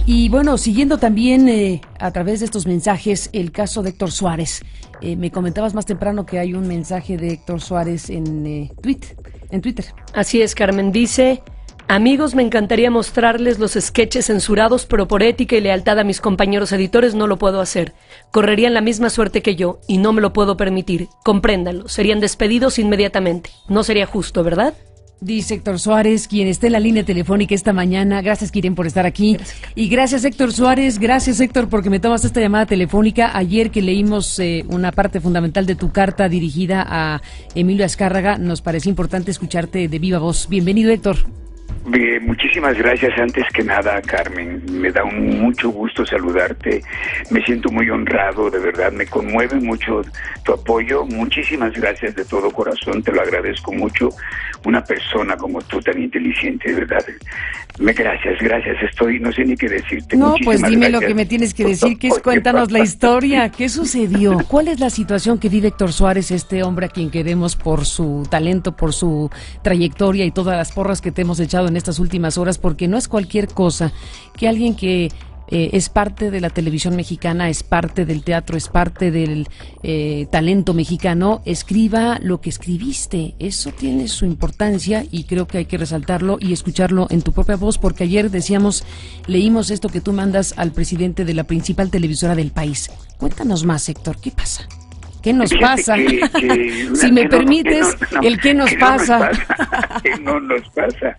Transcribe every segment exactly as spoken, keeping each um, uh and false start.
Y bueno, siguiendo también eh, a través de estos mensajes el caso de Héctor Suárez. Eh, me comentabas más temprano que hay un mensaje de Héctor Suárez en, eh, tweet, en Twitter. Así es, Carmen. Dice: amigos, me encantaría mostrarles los sketches censurados, pero por ética y lealtad a mis compañeros editores no lo puedo hacer. Correrían la misma suerte que yo y no me lo puedo permitir. Compréndanlo. Serían despedidos inmediatamente. No sería justo, ¿verdad? Dice Héctor Suárez, quien está en la línea telefónica esta mañana. Gracias, Kiren, por estar aquí. Gracias, y gracias, Héctor Suárez. Gracias, Héctor, porque me tomas esta llamada telefónica. Ayer que leímos eh, una parte fundamental de tu carta dirigida a Emilio Azcárraga, nos pareció importante escucharte de viva voz. Bienvenido, Héctor. Bien, muchísimas gracias. Antes que nada, Carmen, me da un mucho gusto saludarte. Me siento muy honrado, de verdad, me conmueve mucho tu apoyo. Muchísimas gracias de todo corazón, te lo agradezco mucho. Una persona como tú, tan inteligente, de verdad. Me gracias, gracias. Estoy, no sé ni qué decirte. No, pues dime lo que me tienes que decir, que es cuéntanos la historia. ¿Qué sucedió? ¿Cuál es la situación que vive Héctor Suárez, este hombre a quien queremos por su talento, por su trayectoria y todas las porras que te hemos echado en estas últimas horas? Porque no es cualquier cosa que alguien que eh, es parte de la televisión mexicana, es parte del teatro, es parte del eh, talento mexicano, escriba lo que escribiste. Eso tiene su importancia y creo que hay que resaltarlo y escucharlo en tu propia voz, porque ayer decíamos, leímos esto que tú mandas al presidente de la principal televisora del país. Cuéntanos más, Héctor, ¿qué pasa? ¿Qué nos pasa? Que, que, si me no, permites, no, no, el qué nos, pasa. No nos pasa. ¿Qué no nos pasa?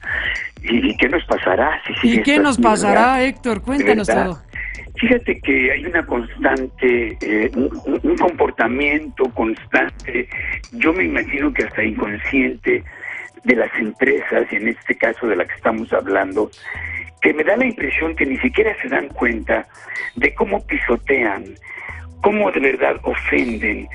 ¿Y qué nos pasará? Si ¿Y qué nos pasará, verdad? Héctor? Cuéntanos todo. Fíjate que hay una constante, eh, un, un comportamiento constante, yo me imagino que hasta inconsciente, de las empresas, y en este caso de la que estamos hablando, que me da la impresión que ni siquiera se dan cuenta de cómo pisotean, cómo de verdad ofenden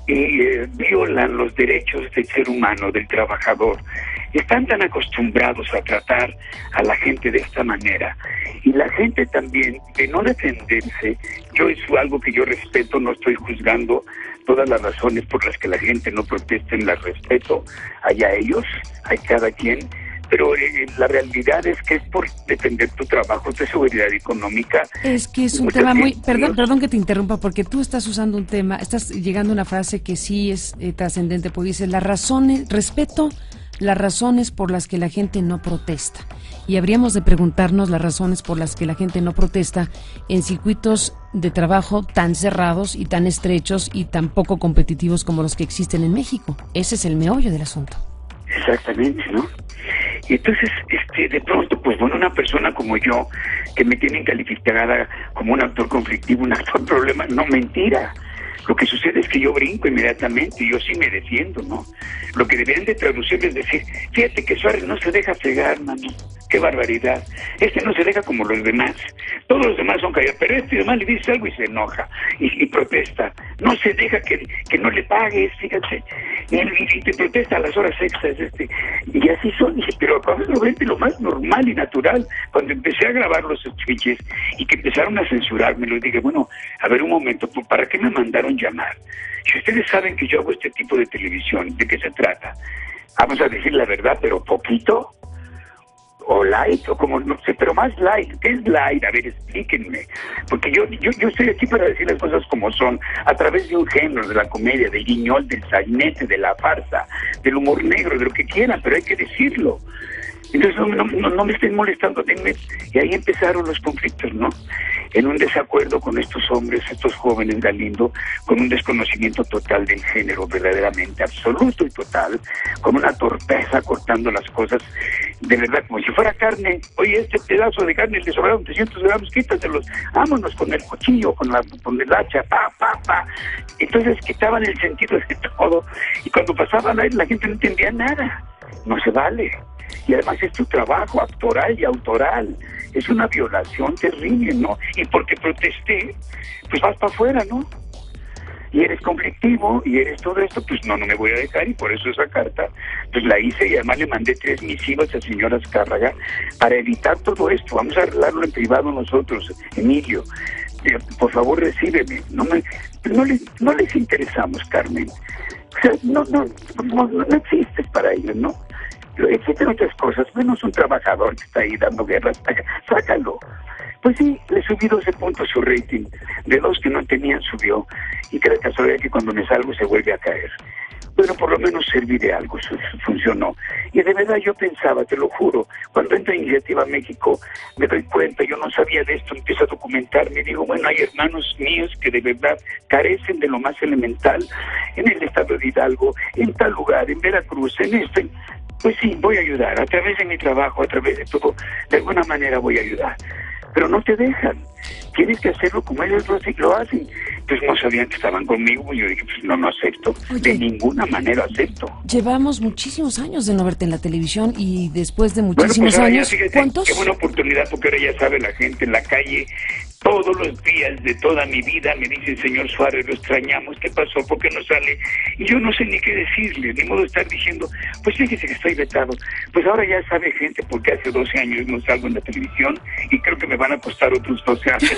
y eh, violan los derechos del ser humano, del trabajador. Están tan acostumbrados a tratar a la gente de esta manera. Y la gente también, de no defenderse, yo es algo que yo respeto, no estoy juzgando todas las razones por las que la gente no protesten, las respeto, allá ellos, hay cada quien, pero eh, la realidad es que es por defender tu trabajo, tu seguridad económica. Es que es un tema muy... Perdón, perdón que te interrumpa, porque tú estás usando un tema, estás llegando a una frase que sí es eh, trascendente, porque dice, las razones, respeto las razones por las que la gente no protesta. Y habríamos de preguntarnos las razones por las que la gente no protesta en circuitos de trabajo tan cerrados y tan estrechos y tan poco competitivos como los que existen en México. Ese es el meollo del asunto. Exactamente, ¿no? Y entonces, este, de pronto, pues bueno, una persona como yo, que me tienen calificada como un actor conflictivo, un actor problema, no, mentira. Lo que sucede es que yo brinco inmediatamente y yo sí me defiendo, ¿no? Lo que deberían de traducir es decir, fíjate que Suárez no se deja fregar, mano. ¡Qué barbaridad! Este no se deja como los demás. Todos los demás son callados, pero este demás le dice algo y se enoja y, y protesta. No se deja que, que no le pagues, fíjate. Y, y te protesta a las horas extras, este. Y así son. Pero probablemente lo más normal y natural, cuando empecé a grabar los switches y que empezaron a censurarme, les dije, bueno, a ver un momento, ¿para qué me mandaron llamar? Si ustedes saben que yo hago este tipo de televisión, ¿de qué se trata? Vamos a decir la verdad, pero poquito, o light, o como, no sé, pero más light. ¿Qué es light? A ver, explíquenme. Porque yo, yo, yo estoy aquí para decir las cosas como son, a través de un género, de la comedia, del guiñol, del sainete, de la farsa, del humor negro, de lo que quieran, pero hay que decirlo. Entonces no, no, no, no me estén molestando, denme. Y ahí empezaron los conflictos, ¿no? En un desacuerdo con estos hombres, estos jóvenes, Galindo, con un desconocimiento total del género, verdaderamente absoluto y total, con una torpeza cortando las cosas, de verdad, como si fuera carne. Oye, este pedazo de carne le sobraron trescientos gramos, quítatelos, vámonos con el cuchillo, con la con el hacha, pa, pa, pa. Entonces quitaban el sentido de todo, y cuando pasaban ahí la gente no entendía nada. No se vale. Y además es tu trabajo actoral y autoral. Es una violación terrible, ¿no? Y porque protesté, pues vas para afuera, ¿no? Y eres conflictivo, y eres todo esto, pues no, no me voy a dejar, y por eso esa carta, pues la hice, y además le mandé tres misivas al señor Azcárraga para evitar todo esto. Vamos a arreglarlo en privado nosotros, Emilio. Eh, por favor, recíbeme. No me, no les, no les interesamos, Carmen. O sea, no, no, no, no existes para ellos, ¿no? Existen otras cosas, menos un trabajador que está ahí dando guerras, sácalo. Pues sí, le subí doce puntos su rating, de dos que no tenían subió, y que la casualidad que cuando me salgo se vuelve a caer. Pero por lo menos serví de algo, eso funcionó. Y de verdad yo pensaba, te lo juro, cuando entra Iniciativa México, me doy cuenta, yo no sabía de esto, empiezo a documentarme, y digo, bueno, hay hermanos míos que de verdad carecen de lo más elemental, en el estado de Hidalgo, en tal lugar, en Veracruz, en este... Pues sí, voy a ayudar, a través de mi trabajo, a través de todo, de alguna manera voy a ayudar. Pero no te dejan, tienes que hacerlo como ellos lo, lo hacen. Pues no sabían que estaban conmigo, y yo dije, pues no, no acepto, Oye, de ninguna manera acepto. Llevamos muchísimos años de no verte en la televisión, y después de muchísimos bueno, pues años, ya, fíjate, ¿cuántos? Qué buena oportunidad, porque ahora ya sabe la gente en la calle, todos los días de toda mi vida me dicen, señor Suárez, lo extrañamos, ¿qué pasó? ¿Por qué no sale? Y yo no sé ni qué decirle, ni modo de estar diciendo, pues fíjese que estoy vetado. Pues ahora ya sabe gente, porque hace doce años no salgo en la televisión, y creo que me van a costar otros doce años.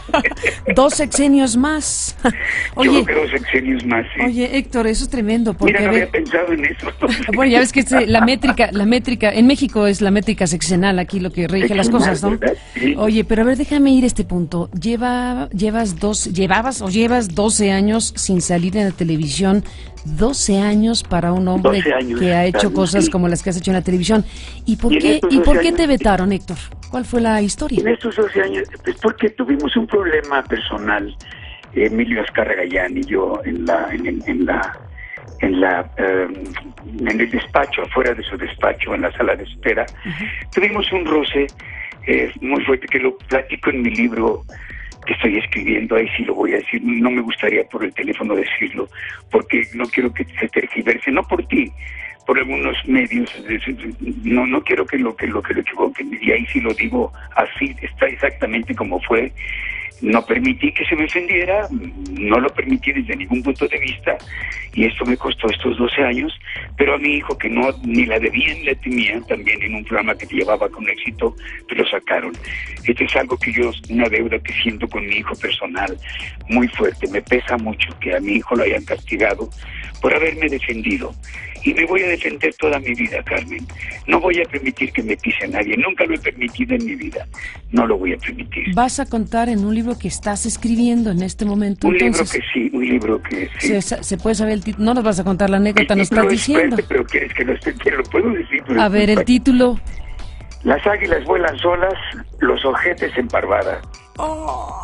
Dos sexenios más. Oye, yo creo que dos sexenios más, sí. Oye, Héctor, eso es tremendo. Porque, Mira, no ver, había pensado en eso. Bueno, ya ves que este, la métrica, la métrica, en México es la métrica sexenal, aquí lo que rige las cosas, ¿no? Sí. Oye, pero a ver, déjame ir a este punto. Lleva, llevas dos, llevabas o llevas doce años sin salir en la televisión, doce años para un hombre años, que ha hecho también, cosas sí. como las que has hecho en la televisión. ¿Y por ¿Y qué, y por qué años, te vetaron, Héctor? ¿Cuál fue la historia? En estos doce años, pues porque tuvimos un problema personal, Emilio Azcárraga Gallán y yo, en la, en, en, en la, en la, eh, en el despacho, afuera de su despacho, en la sala de espera. Uh-huh. Tuvimos un roce eh, muy fuerte, que lo platico en mi libro que estoy escribiendo, ahí sí lo voy a decir, no me gustaría por el teléfono decirlo, porque no quiero que se tergiverse, no por ti, por algunos medios, no no quiero que lo que lo que lo equivoquen, y ahí sí lo digo así, está exactamente como fue. No permití que se me ofendiera, no lo permití desde ningún punto de vista, y esto me costó estos doce años, pero a mi hijo, que no ni la debía ni la temía, también en un programa que llevaba con éxito, pero lo sacaron. Esto es algo que yo, una deuda que siento con mi hijo personal, muy fuerte. Me pesa mucho que a mi hijo lo hayan castigado por haberme defendido, y me voy a defender toda mi vida, Carmen. No voy a permitir que me pise a nadie, nunca lo he permitido en mi vida, no lo voy a permitir. ¿Vas a contar en un libro que estás escribiendo en este momento? Un Entonces, libro que sí, un libro que sí. Se, se puede saber el título, no nos vas a contar la anécdota, nos estás diciendo. Fuerte, pero quieres que lo esté, que lo puedo decir. A ver, el título. Las águilas vuelan solas, los ojetes en parvada. Oh.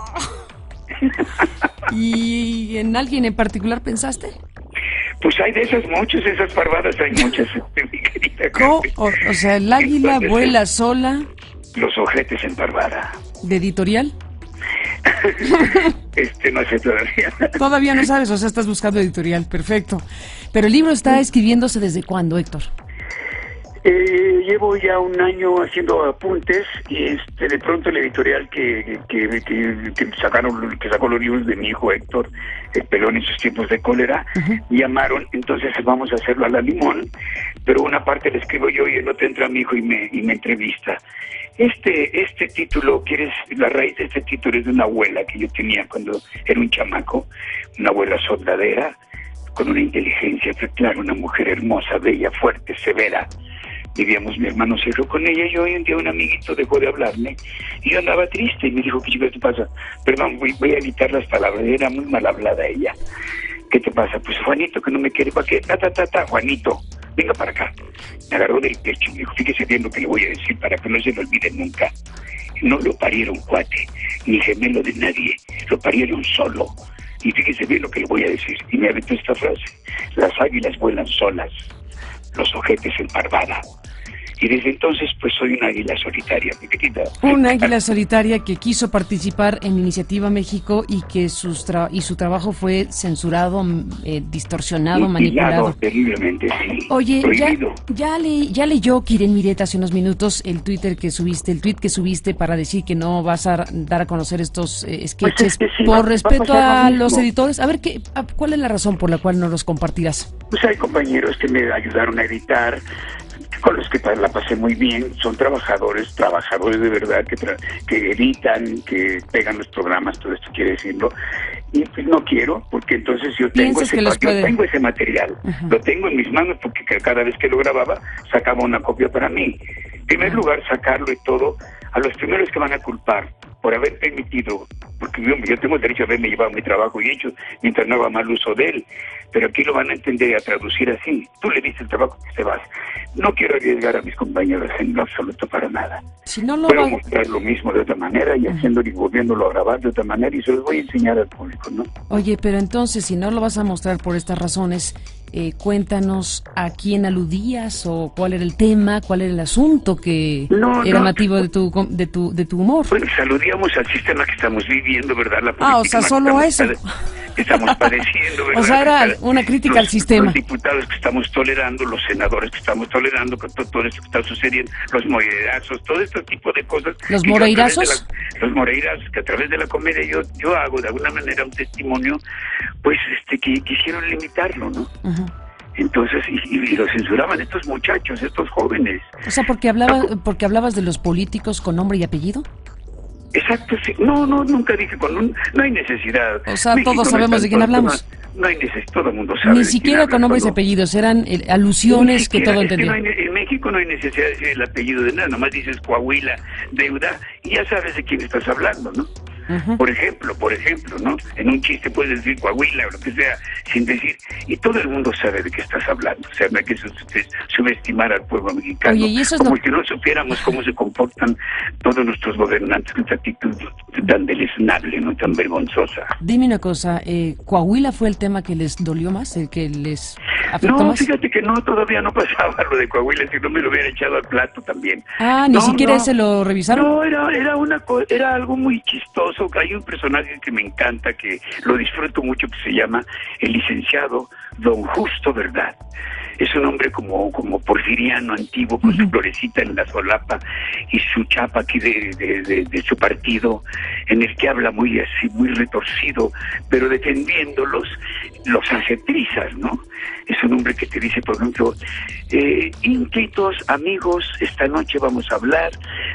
¿Y en alguien en particular pensaste? Pues hay de esas muchas, esas parvadas hay muchas, mi querida ¿Cómo? O, o sea, el águila Entonces, vuela sola. Los ojetes en parvada. ¿De editorial? Este no sé todavía. Todavía no sabes, o sea, estás buscando editorial, perfecto. Pero el libro está escribiéndose ¿desde cuándo, Héctor? Eh, llevo ya un año haciendo apuntes, y este de pronto el editorial que que, que, que sacaron que sacó los libros de mi hijo Héctor, El pelón en sus tiempos de cólera, uh-huh. llamaron, entonces vamos a hacerlo a la limón, pero una parte la escribo yo y el otro entra mi hijo y me y me entrevista. Este este título, quieres la raíz de este título es de una abuela que yo tenía cuando era un chamaco, una abuela soldadera, con una inteligencia, claro, una mujer hermosa, bella, fuerte, severa. Vivíamos mi hermano Sergio con ella, y hoy un día un amiguito dejó de hablarme y yo andaba triste y me dijo, ¿qué te pasa? Perdón, voy, voy a evitar las palabras, era muy mal hablada ella. ¿Qué te pasa? Pues Juanito, que no me quiere, ¿para qué? Ta, ta, ta, ta, Juanito, venga para acá. Me agarró del pecho y me dijo, fíjese bien lo que le voy a decir para que no se lo olvide nunca. No lo parieron cuate, ni gemelo de nadie, lo parieron solo. Y fíjese bien lo que le voy a decir. Y me aventó esta frase, las águilas vuelan solas, los ojetes en parvada. Y desde entonces, pues soy una águila solitaria, mi querida. Una águila solitaria que quiso participar en Iniciativa México y que sus tra- y su trabajo fue censurado, eh, distorsionado, manipulado. Terriblemente, sí. Oye, ya, ya, le, ya leyó Kiren Miret hace unos minutos el Twitter que subiste, el tweet que subiste para decir que no vas a dar a conocer estos eh, sketches pues es que sí, por va, respeto va a, a los editores. A ver, ¿qué, a, ¿cuál es la razón por la cual no los compartirás? Pues hay compañeros que me ayudaron a editar, con los que la pasé muy bien, son trabajadores, trabajadores de verdad, que tra- que editan, que pegan los programas, todo esto quiere decirlo, y pues no quiero, porque entonces yo tengo ese, yo tengo ese material, uh-huh. lo tengo en mis manos, porque cada vez que lo grababa, sacaba una copia para mí. En primer uh-huh. lugar, sacarlo y todo, a los primeros que van a culpar por haber permitido, porque yo, yo tengo derecho a haberme llevado mi trabajo y hecho mientras no haga mal uso de él, pero aquí lo van a entender y a traducir así. Tú le diste el trabajo que te vas. No quiero arriesgar a mis compañeros en lo absoluto para nada. Si no lo Puedo va... mostrar lo mismo de otra manera y haciéndolo y volviéndolo a grabar de otra manera y se los voy a enseñar al público, ¿no? Oye, pero entonces, si no lo vas a mostrar por estas razones, eh, cuéntanos a quién aludías o cuál era el tema, cuál era el asunto que no, era no, motivo de tu, de tu, de tu humor. Bueno, saludíamos al sistema que estamos viviendo, ¿verdad? La Ah, o sea, solo eso. Que estamos padeciendo, ¿verdad? O sea, era una crítica los, al sistema. Los diputados que estamos tolerando, los senadores que estamos tolerando, con todo, todo esto que está sucediendo, los moreirazos, todo este tipo de cosas. ¿Los moreirazos? Los moreirazos, que a través de la comedia yo yo hago de alguna manera un testimonio, pues, este, que quisieron limitarlo, ¿no? Uh-huh. Entonces, y, y lo censuraban estos muchachos, estos jóvenes. O sea, porque hablaba, porque hablabas de los políticos con nombre y apellido. Exacto, sí. No, no, nunca dije con un... No hay necesidad. O sea, México todos no sabemos de quién hablamos. No, no hay necesidad, todo el mundo sabe. Ni siquiera con nombres y apellidos, eran eh, alusiones siquiera, que todo entendía. Es que no hay, en México no hay necesidad de decir el apellido de nada, nomás dices Coahuila, deuda, y ya sabes de quién estás hablando, ¿no? Uh-huh. Por ejemplo, por ejemplo, ¿no? En un chiste puedes decir Coahuila o lo que sea, sin decir, y todo el mundo sabe de qué estás hablando. O sea, no hay que subestimar al pueblo mexicano. Oye, ¿y eso es como lo... si no supiéramos cómo se comportan todos nuestros gobernantes con esta actitud tan deleznable, ¿no? Tan vergonzosa. Dime una cosa, eh, ¿Coahuila fue el tema que les dolió más, el que les afectó no, más? No, fíjate que no, todavía no pasaba lo de Coahuila, si no me lo hubiera echado al plato también. Ah, ¿ni no, siquiera no, ese lo revisaron? No, era, era, una, era algo muy chistoso. Hay un personaje que me encanta, que lo disfruto mucho, que se llama el licenciado Don Justo Verdad. Es un hombre como, como porfiriano antiguo, con uh-huh. su florecita en la solapa y su chapa aquí de, de, de, de su partido, en el que habla muy así, muy retorcido, pero defendiendo los, los hace-trizas, ¿no? Es un hombre que te dice, por ejemplo, eh, ínquitos amigos, esta noche vamos a hablar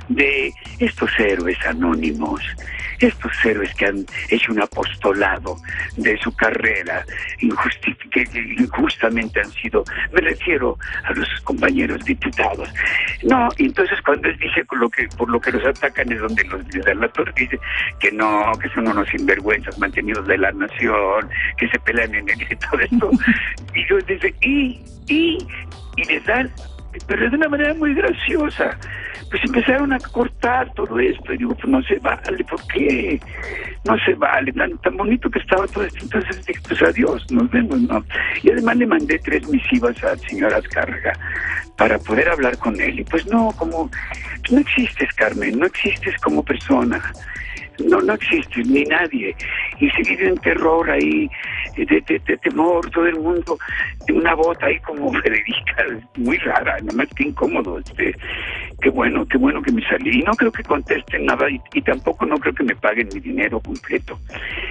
de estos héroes anónimos, estos héroes que han hecho un apostolado de su carrera, injusti- que injustamente han sido, me refiero a los compañeros diputados. No, y entonces cuando él dice por lo que, por lo que los atacan es donde los, les da la torre, dice que no, que son unos sinvergüenzas mantenidos de la nación, que se pelean en el y todo esto. Y yo dice, y, y, y les dan, pero de una manera muy graciosa. Pues empezaron a cortar todo esto, y digo, pues no se vale, ¿por qué? No se vale, tan, tan bonito que estaba todo esto, entonces dije, pues adiós, nos vemos, ¿no? Y además le mandé tres misivas al señor Azcárraga para poder hablar con él, y pues no, como, no existes, Carmen, no existes como persona. No, no existe ni nadie, y se vive en terror ahí, de, de, de temor, todo el mundo, de una bota ahí como Federica, muy rara, nada más que incómodo, este, qué bueno, qué bueno que me salí, y no creo que contesten nada, y, y tampoco no creo que me paguen mi dinero completo,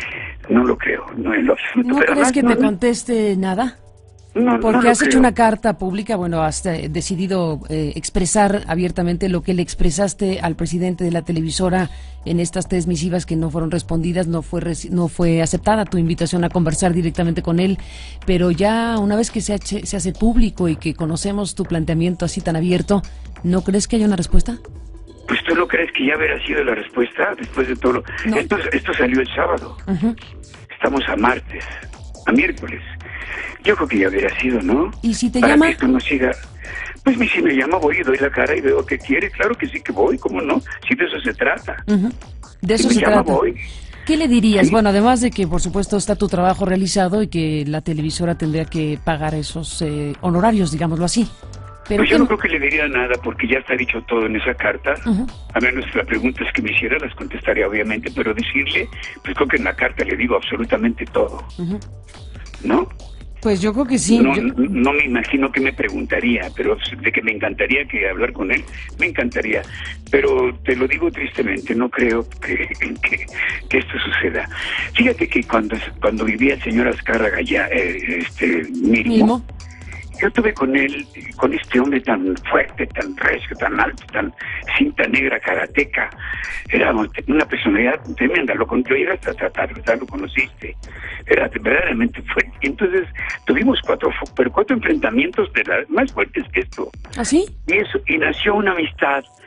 no lo creo, no en lo absoluto. ¿No pero crees más, que no, te conteste nada? No, Porque no has creo. hecho una carta pública, bueno, has eh, decidido eh, expresar abiertamente lo que le expresaste al presidente de la televisora en estas tres misivas que no fueron respondidas, no fue reci- no fue aceptada tu invitación a conversar directamente con él, pero ya una vez que se, hace, se hace público y que conocemos tu planteamiento así tan abierto, ¿no crees que haya una respuesta? Pues tú no crees que ya hubiera sido la respuesta después de todo. No. Esto, esto salió el sábado, uh-huh. Estamos a martes, a miércoles. Yo creo que ya hubiera sido, ¿no? ¿Y si te Para llama? que esto no siga. Pues si me llama, voy y doy la cara y veo que quiere. Claro que sí que voy, ¿cómo no? Si de eso se trata. Uh-huh. De eso si se me llama, trata. Voy. ¿Qué le dirías? Sí. Bueno, además de que, por supuesto, está tu trabajo realizado y que la televisora tendría que pagar esos eh, honorarios, digámoslo así. Pero pues yo ¿qué... no creo que le diría nada porque ya está dicho todo en esa carta. Uh-huh. A menos las preguntas que me hiciera las contestaría obviamente, pero decirle, pues creo que en la carta le digo absolutamente todo. Uh-huh. ¿No? Pues yo creo que sí. No, yo... no, no me imagino que me preguntaría, pero de que me encantaría que hablar con él, me encantaría. Pero te lo digo tristemente, no creo que, que, que esto suceda. Fíjate que cuando, cuando vivía el señor Azcárraga ya, eh, este, Mínimo, ¿Mínimo? Yo estuve con él, con este hombre tan fuerte, tan recio, tan alto, tan cinta negra, karateca. Era una personalidad tremenda. Lo yo llegaste a tratar, ¿verdad? Lo conociste. Era verdaderamente fuerte. Entonces tuvimos cuatro, pero cuatro enfrentamientos de las más fuertes que esto. ¿Ah, sí? Y eso, y nació una amistad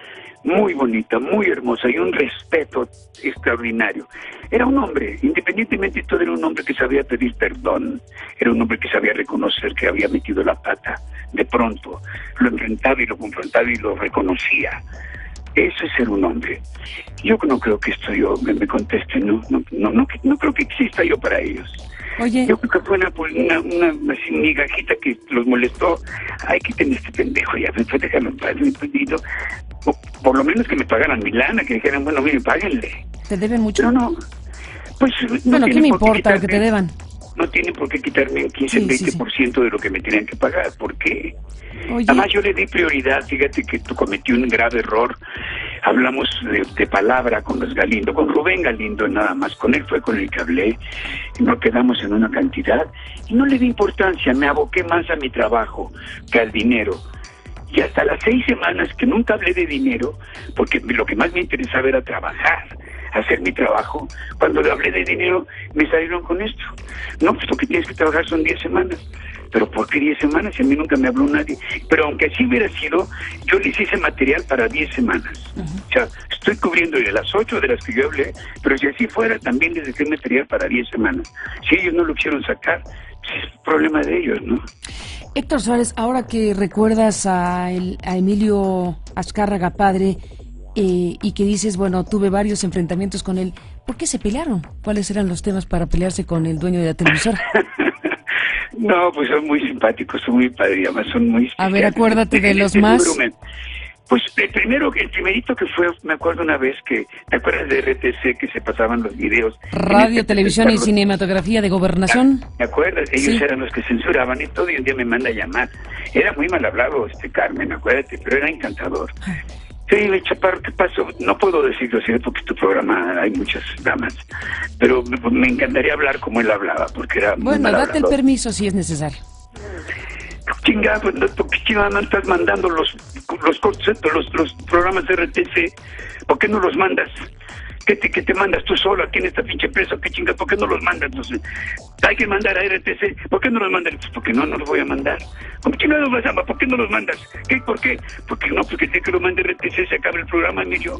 muy bonita, muy hermosa y un respeto extraordinario. Era un hombre, independientemente de todo, era un hombre que sabía pedir perdón, era un hombre que sabía reconocer que había metido la pata. De pronto lo enfrentaba y lo confrontaba y lo reconocía. Eso es ser un hombre. Yo no creo que esto yo me, me conteste, no, no, no, no, no creo que exista yo para ellos. Oye. Yo creo que fue una, una, una, una migajita que los molestó. Ay, quiten este pendejo, ya me fue dejarlo en paz, me pedido. Por, por lo menos que me pagaran mi lana, que dijeran, bueno, mire, páguenle. ¿Te deben mucho? Pero no, pues no. Bueno, ¿qué me importa lo que te deban? No tienen por qué quitarme un quince, sí, veinte por ciento sí, sí. de lo que me tenían que pagar. ¿Por qué? Oye. Además, yo le di prioridad. Fíjate que tú cometí un grave error. Hablamos de, de palabra con los Galindo, con Rubén Galindo nada más. Con él fue con el que hablé. Y nos quedamos en una cantidad. Y no le di importancia. Me aboqué más a mi trabajo que al dinero. Y hasta las seis semanas que nunca hablé de dinero, porque lo que más me interesaba era trabajar, hacer mi trabajo. Cuando le hablé de dinero, me salieron con esto. No, pues lo que tienes que trabajar son diez semanas. Pero ¿por qué diez semanas? Si a mí nunca me habló nadie. Pero aunque así hubiera sido, yo les hice material para diez semanas. Uh-huh. O sea, estoy cubriendo de las ocho de las que yo hablé, pero si así fuera, también les dejé material para diez semanas. Si ellos no lo quisieron sacar, pues es problema de ellos, ¿no? Héctor Suárez, ahora que recuerdas a, el, a Emilio Azcárraga padre, eh, y que dices, bueno, tuve varios enfrentamientos con él, ¿por qué se pelearon? ¿Cuáles eran los temas para pelearse con el dueño de la televisora? No, pues son muy simpáticos, son muy padres, además son muy... A ver, acuérdate de, de los más... Volumen. Pues el primero, el primerito que fue, me acuerdo una vez que, ¿te acuerdas de R T C que se pasaban los videos? Radio, este, televisión y cinematografía de gobernación. ¿Te acuerdas? Ellos sí. eran los que censuraban y todo, y un día me manda a llamar. Era muy mal hablado este Carmen, acuérdate, pero era encantador. Sí, Chaparro, ¿qué pasó? No puedo decirlo así porque en tu programa hay muchas damas, pero me, me encantaría hablar como él hablaba, porque era muy Bueno, mal date hablador. el permiso si es necesario. Chingada, pues, ¿por qué chingada no estás mandando los los conceptos, los, los programas de R T C? ¿Por qué no los mandas? ¿Qué te, qué te mandas tú solo aquí en esta pinche empresa? ¿Qué chingada? ¿Por qué no los mandas? Entonces, hay que mandar a R T C. ¿Por qué no los mandas? Pues porque no, no los voy a mandar. ¿Cómo chingados vas a? ¿Por qué no los mandas? ¿Qué? ¿Por qué? Porque no, porque si que lo mande R T C se acaba el programa, Emilio.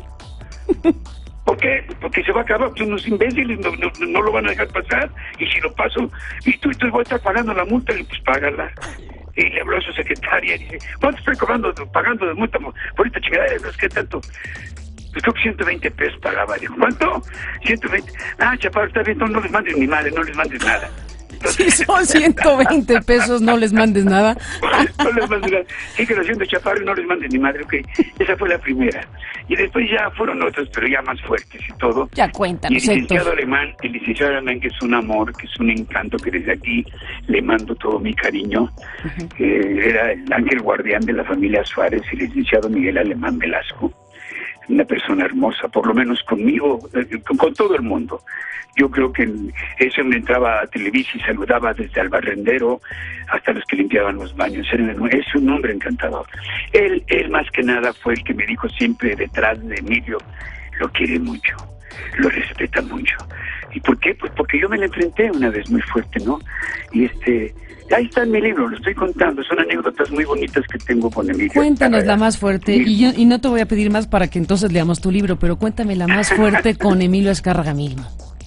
¿Por qué? Porque se va a acabar, pues unos imbéciles no, no, no lo van a dejar pasar, y si lo paso, y tú, tú voy a estar pagando la multa, y pues págala. Y le habló a su secretaria y dice, ¿cuánto estoy cobrando, pagando de multa por esta chingadera? ¿No es que tanto? Pues creo que ciento veinte pesos pagaba. Dijo, ¿cuánto? ciento veinte. Ah, Chaparro, está bien, no, no les mandes ni madre, no les mandes nada. Si son ciento veinte pesos, no les mandes nada. No les mandes nada. Sigue haciendo Chaparro y no les mandes ni madre. Ok, esa fue la primera. Y después ya fueron otras, pero ya más fuertes y todo. Ya cuéntanos, y el licenciado Héctor. Alemán, el licenciado Alemán, que es un amor, que es un encanto, que desde aquí le mando todo mi cariño. Uh-huh. eh, era el ángel guardián de la familia Suárez, el licenciado Miguel Alemán Velasco. Una persona hermosa, por lo menos conmigo, eh, con, con todo el mundo. Yo creo que ese me entraba a Televisa y saludaba desde el barrendero hasta los que limpiaban los baños. Es un hombre encantador. Él, él más que nada fue el que me dijo siempre detrás de Emilio, lo quiere mucho, lo respeta mucho. ¿Y por qué? Pues porque yo me le enfrenté una vez muy fuerte, ¿no? Y este... Ahí está en mi libro, lo estoy contando, son anécdotas muy bonitas que tengo con Emilio. Cuéntanos la más fuerte, y, yo, y no te voy a pedir más para que entonces leamos tu libro, pero cuéntame la más fuerte con Emilio Azcárraga mismo.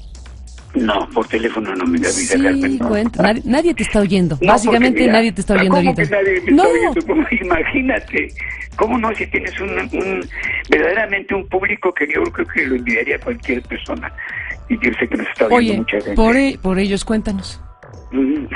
No, por teléfono no me da vida, sí, Carmen. No. Cuenta. Nadie, nadie te está oyendo, no, básicamente mira, nadie te está oyendo ¿cómo ahorita. Que nadie me no. está oyendo? Imagínate, ¿cómo no? Si tienes un, un verdaderamente un público que yo creo que lo enviaría a cualquier persona, y yo sé que nos está oyendo Oye, mucha gente. Por, e, por ellos cuéntanos. no.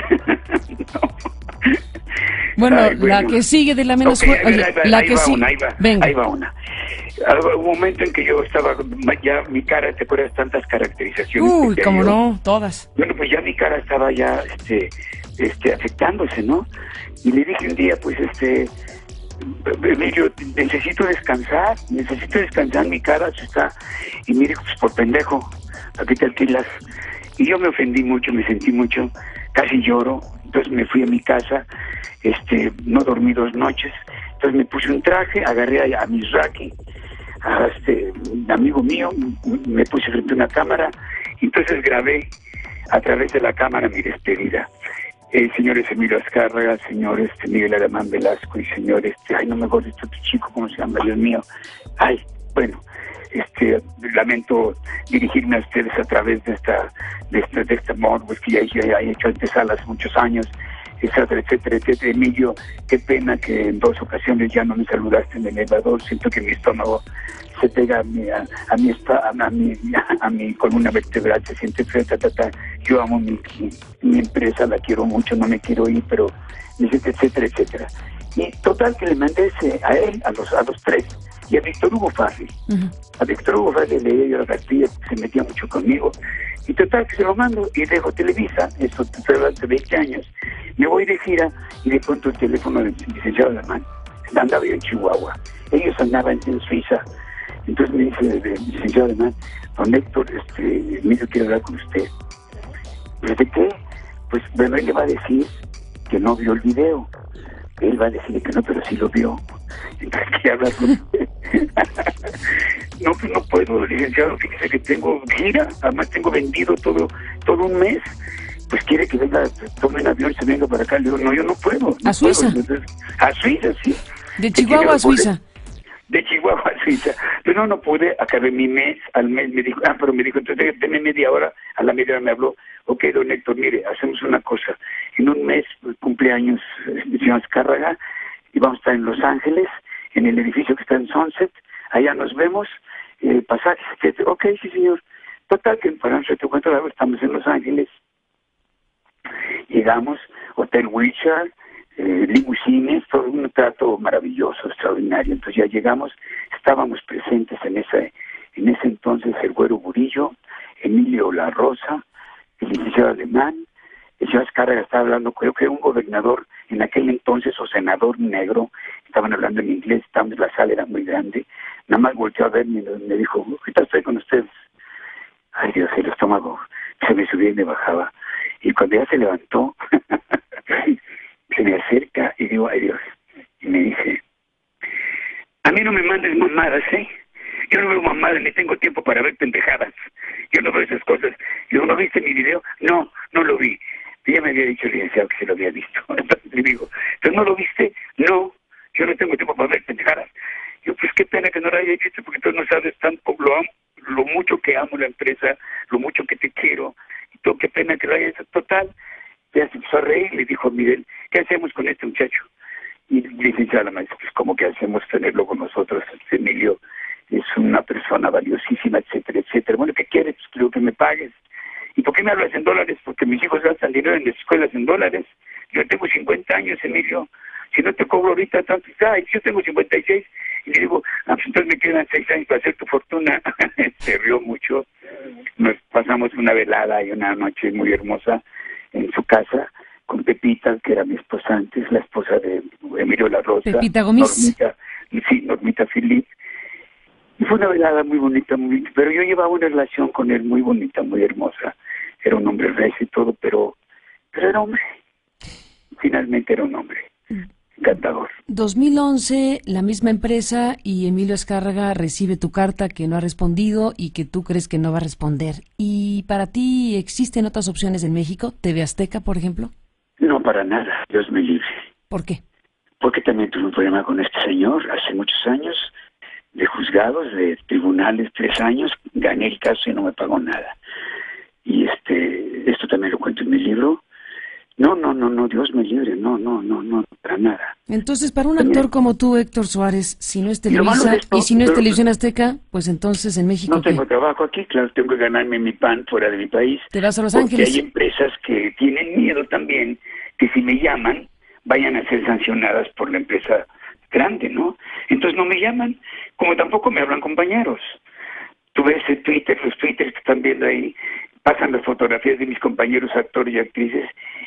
Bueno, Ay, bueno, la que sigue de la menos okay, fuerte. Ahí va, la ahí que va sí. una, ahí va, Venga. ahí va una. Hubo un momento en que yo estaba, ya mi cara, ¿te acuerdas tantas caracterizaciones? Uy, que cómo yo? no, todas. Bueno, pues ya mi cara estaba ya, este, este, afectándose, ¿no? Y le dije un día, pues, este, Emilio, necesito descansar, necesito descansar, mi cara se está, y me dijo, pues por pendejo, aquí te alquilas. Y yo me ofendí mucho, me sentí mucho, casi lloro, entonces me fui a mi casa, este, no dormí dos noches, entonces me puse un traje, agarré a, a Mizraki, a este un amigo mío, me puse frente a una cámara, y entonces grabé a través de la cámara mi despedida. Eh, señores Emilio Azcárraga, señor este, Miguel Alemán Velasco y señor, este, ay, no me acuerdo este chico, ¿cómo se llama? Dios mío. Ay, bueno, este, lamento dirigirme a ustedes a través de esta, de esta, de este modo, pues que ya, ya he hecho antesalas muchos años, etcétera, etcétera, etcétera. Emilio, qué pena que en dos ocasiones ya no me saludaste en el elevador, siento que mi estómago se pega a mi, a, a mi, a, a mi, a mi columna vertebral, se siente feo, ta, ta, ta. Yo amo mi, mi, mi empresa, la quiero mucho, no me quiero ir, pero etcétera, etcétera, etcétera. Y total que le mandé ese, a él, a los, a los tres, y a Víctor Hugo Farri. Uh-huh. A Víctor Hugo Farri le leía yo la cartilla, se metía mucho conmigo, y total que se lo mando, y dejo Televisa, esto fue hace veinte años, me voy de gira, y de pronto el teléfono del licenciado Alemán, andaba yo en Chihuahua, ellos andaban en Suiza. Entonces me dice el licenciado Alemán, don Héctor, este, Emilio quiere hablar con usted. ¿De qué? Pues bueno, él le va a decir que no vio el video. Él va a decir que no, pero sí lo vio. Entonces quiere hablar con usted. No, pues no puedo, licenciado, fíjese que tengo gira, además tengo vendido todo, todo un mes. Pues quiere que venga, tome un avión, se venga para acá. Le digo, no, yo no puedo. No ¿A Suiza? Puedo. Entonces, a Suiza, sí. ¿De Chihuahua a Suiza? De Chihuahua a Suiza. Pero no, no pude, acabé mi mes, al mes me dijo, ah, pero me dijo, entonces deme media hora, a la media hora me habló, ok, don Héctor, mire, hacemos una cosa, en un mes, cumpleaños, el señor Azcárraga, y vamos a estar en Los Ángeles, en el edificio que está en Sunset, allá nos vemos, eh, pasajes, etcétera. Ok, sí, señor. Total, que para nosotros te cuento algo, estamos en Los Ángeles, llegamos, Hotel Wilshire, Eh, limusines, todo un trato maravilloso, extraordinario. Entonces ya llegamos, estábamos presentes en ese, en ese entonces el Güero Burillo, Emilio La Rosa, el licenciado Alemán, el señor Azcárraga estaba hablando, creo que era un gobernador en aquel entonces o senador negro, estaban hablando en inglés, estábamos, la sala era muy grande, nada más volteó a verme y me dijo, ahorita estoy con ustedes. Ay Dios, el estómago se me subía y me bajaba. Y cuando ya se levantó, se me acerca y digo, ay Dios, y me dice, a mí no me mandes mamadas, ¿eh? Yo no veo mamadas, ni tengo tiempo para ver pendejadas. Yo no veo esas cosas. Y digo, ¿no viste mi video? No, no lo vi. Y ya me había dicho el licenciado que se lo había visto. Entonces le digo, ¿pero no lo viste? No, yo no tengo tiempo para ver pendejadas. Y yo, pues qué pena que no lo haya visto, porque tú no sabes tanto lo, amo, lo mucho que amo la empresa, lo mucho que te quiero. Y tú, qué pena que lo hayas visto. Total. Ya se empezó a reír y le dijo a Miguel, ¿qué hacemos con este muchacho? Y le dice a la maestra, pues ¿cómo que hacemos tenerlo con nosotros? Emilio es una persona valiosísima, etcétera, etcétera. Bueno, ¿qué quieres? Pues creo que me pagues. ¿Y por qué me hablas en dólares? Porque mis hijos gastan dinero en las escuelas en dólares. Yo tengo cincuenta años, Emilio. Si no te cobro ahorita tanto, ay, yo tengo cincuenta y seis. Y le digo, ah, pues entonces me quedan seis años para hacer tu fortuna. Se rió mucho. Nos pasamos una velada y una noche muy hermosa en su casa, con Pepita, que era mi esposa antes, la esposa de Emilio La Rosa. Pepita Gómez. Normita, sí, Normita Philip. Y fue una velada muy bonita, muy, pero yo llevaba una relación con él muy bonita, muy hermosa. Era un hombre recio y todo, pero, pero era hombre. Finalmente era un hombre. Encantador. dos mil once, la misma empresa y Emilio Azcárraga recibe tu carta que no ha respondido y que tú crees que no va a responder. ¿Y para ti existen otras opciones en México? ¿T V Azteca, por ejemplo? No, para nada. Dios me libre. ¿Por qué? Porque también tuve un problema con este señor hace muchos años, de juzgados, de tribunales, tres años. Gané el caso y no me pagó nada. Y este, esto también lo cuento en mi libro. No, no, no, no, Dios me libre, no, no, no, no, para nada. Entonces, para un actor como tú, Héctor Suárez, si no es Televisa esto, y si no es Televisión Azteca, pues entonces en México no tengo ¿qué? trabajo aquí, claro, tengo que ganarme mi pan fuera de mi país. Te vas a Los porque Ángeles. Hay empresas que tienen miedo también que si me llaman vayan a ser sancionadas por la empresa grande, ¿no? Entonces no me llaman, como tampoco me hablan compañeros. Tú ves el Twitter, los Twitters que están viendo ahí, pasan las fotografías de mis compañeros actores y actrices.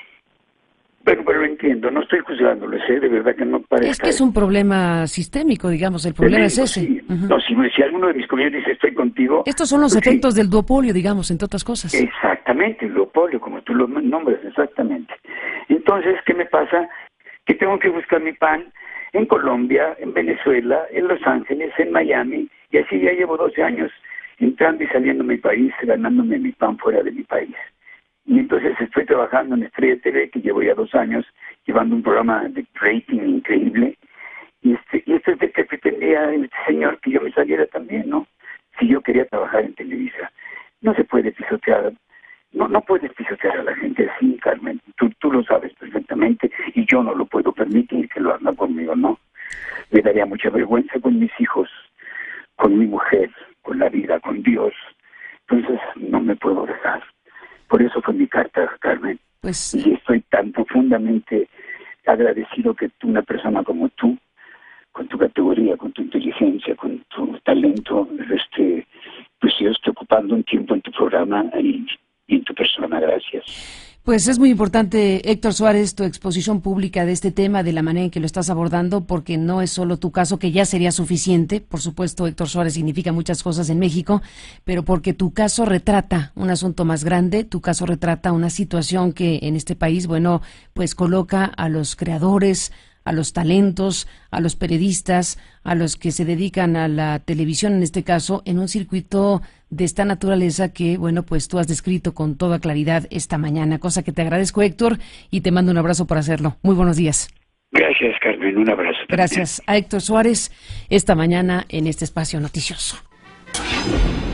Pero, pero lo entiendo, no estoy juzgándolo, ¿eh? De verdad que no parece. Es que es un problema sistémico, digamos, el problema es ese. Sí. Uh-huh. No, si, si alguno de mis compañeros dice estoy contigo... Estos son los pues efectos sí. del duopolio, digamos, entre otras cosas. Exactamente, el duopolio, como tú lo nombras, exactamente. Entonces, ¿qué me pasa? Que tengo que buscar mi pan en Colombia, en Venezuela, en Los Ángeles, en Miami, y así ya llevo doce años entrando y saliendo de mi país, ganándome mi pan fuera de mi país. Y Y entonces estoy trabajando en Estrella T V, que llevo ya dos años, llevando un programa de rating increíble. Y este, y esto es de que pretendía el señor que yo me saliera también, ¿no? Si yo quería trabajar en Televisa. No se puede pisotear, no no puedes pisotear a la gente así, Carmen. Tú, tú lo sabes perfectamente y yo no lo puedo permitir que lo haga conmigo, ¿no? Me daría mucha vergüenza con mis hijos, con mi mujer, con la vida, con Dios. Entonces no me puedo dejar. Por eso fue mi carta, Carmen. Pues... Y estoy tan profundamente agradecido que tú, una persona como tú, con tu categoría, con tu inteligencia, con tu talento, este, pues yo estoy ocupando un tiempo en tu programa y, y en tu persona. Gracias. Pues es muy importante, Héctor Suárez, tu exposición pública de este tema, de la manera en que lo estás abordando, porque no es solo tu caso, que ya sería suficiente. Por supuesto, Héctor Suárez significa muchas cosas en México, pero porque tu caso retrata un asunto más grande, tu caso retrata una situación que en este país, bueno, pues coloca a los creadores, a los talentos, a los periodistas, a los que se dedican a la televisión, en este caso, en un circuito de esta naturaleza que, bueno, pues tú has descrito con toda claridad esta mañana, cosa que te agradezco, Héctor, y te mando un abrazo por hacerlo. Muy buenos días. Gracias, Carmen, un abrazo. Gracias a Héctor Suárez esta mañana en este espacio noticioso.